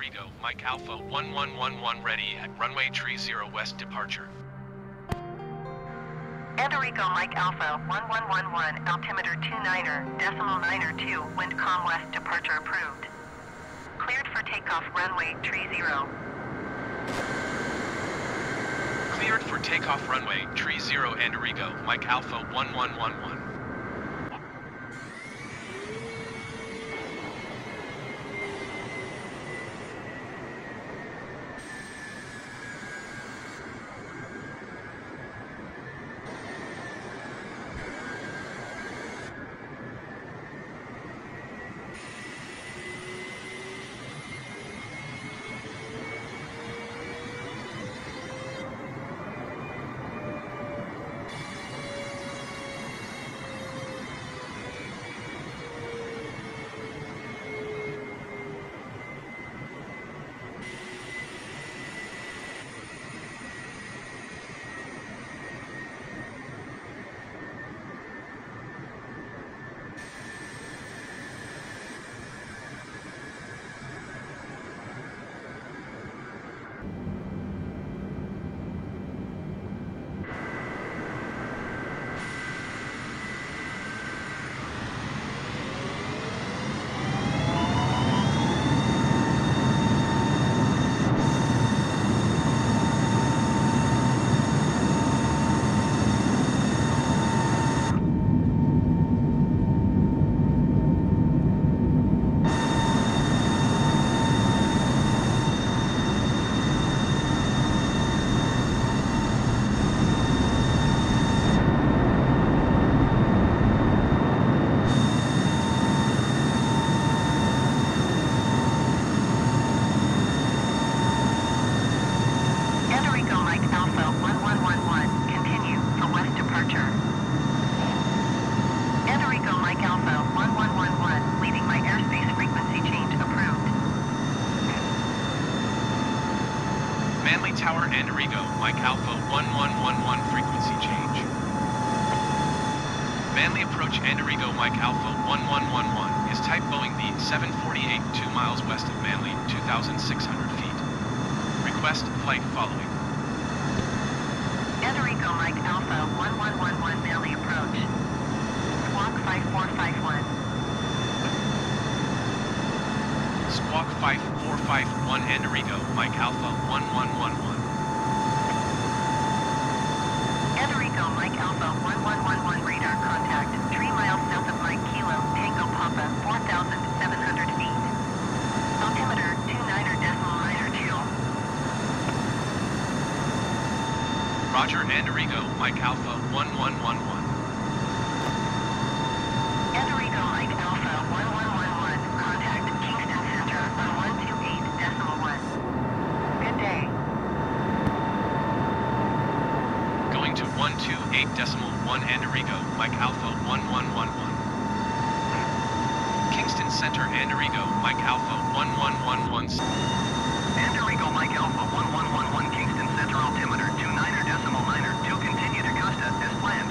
Andarigo, Mike Alpha 1111 ready at runway 30 west departure. Andarigo, Mike Alpha 1111, altimeter 29er, decimal 9er 2, wind calm west, departure approved. Cleared for takeoff, runway 30. Cleared for takeoff, runway 30 Andarigo, Mike Alpha 1111. Manly Tower, Andarigo, Mike Alpha 1111, frequency change. Manly approach, Andarigo, Mike Alpha 1111, is type Boeing B748, 2 miles west of Manly, 2,600 feet. Request flight following. Andarigo, Mike Alpha 1111, Manly approach. Squawk 5451. Squawk 5451, Andarigo, Mike Alpha 1111. Andarigo, Mike Alpha 1111, radar contact, 3 miles south of Mike Kilo, Tango Papa, 4,700 feet. Altimeter 29er decimal 9er 2. Roger, Andarigo, Mike Alpha 1111. Andarigo, Mike Alpha 1111, contact Kingston Center on 128.1. Good day. Going to 128.1 Andarigo, Mike Alpha 1111. Kingston Center, Andarigo, Mike Alpha 1111. Andarigo, Mike Alpha 1111, Kingston Center, altimeter 29er decimal 9er 2, continue to Costa as planned.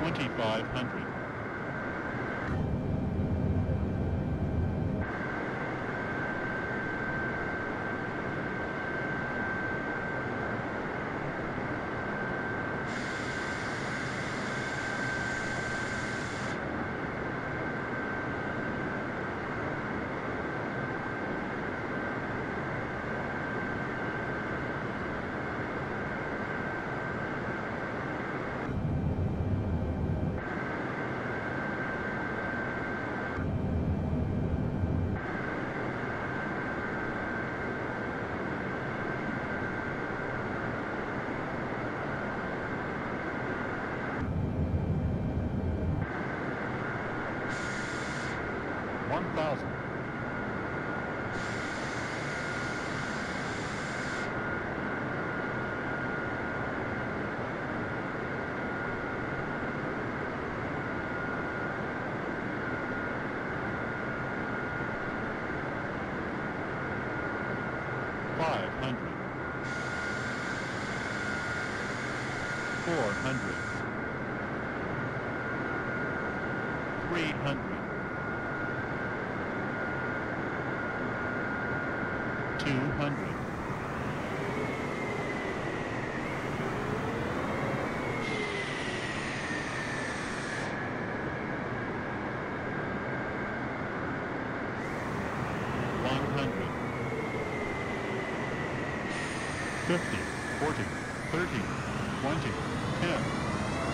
2,500. 1,000. 500. 400. 300. 200. 100. 50, 40, 30, 20, 10.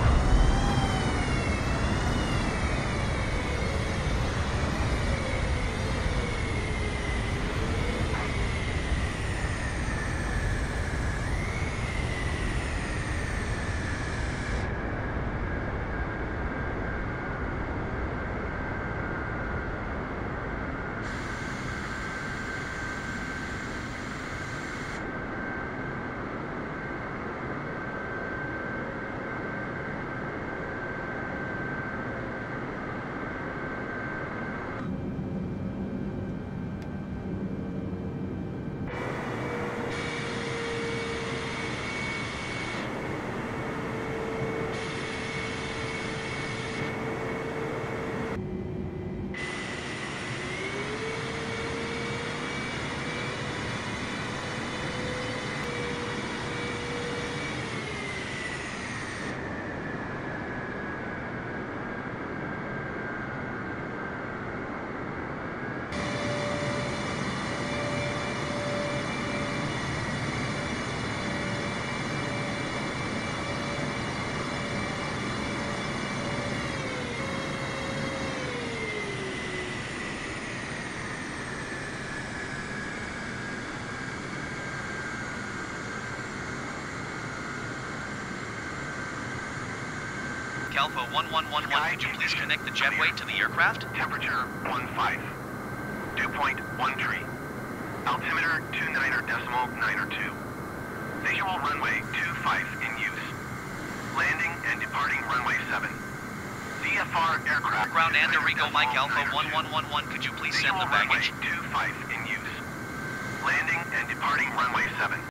Alpha 1111, could you please connect the jetway to the aircraft? Temperature 15. Dew point 13. Altimeter 29.902. Visual runway 25 in use. Landing and departing runway 7. VFR aircraft. Ground and Arrigo Mike Alpha 1111, could you please send the baggage? Visual runway 25 in use. Landing and departing runway 7.